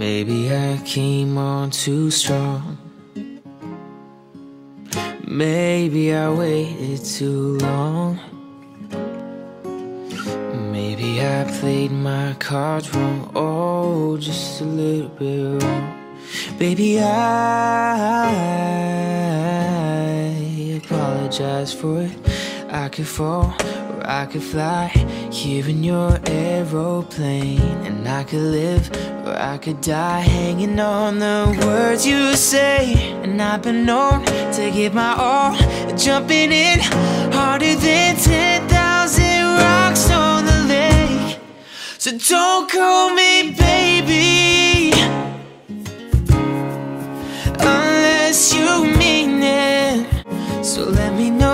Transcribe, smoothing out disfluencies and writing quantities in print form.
Maybe I came on too strong. Maybe I waited too long. Maybe I played my cards wrong, oh, just a little bit wrong. Baby, I apologize for it. I could fall or I could fly here in your aeroplane, and I could live or I could die hanging on the words you say. And I've been known to give my all, jumping in harder than 10,000 rocks on the lake. So don't call me baby unless you mean it. So let me know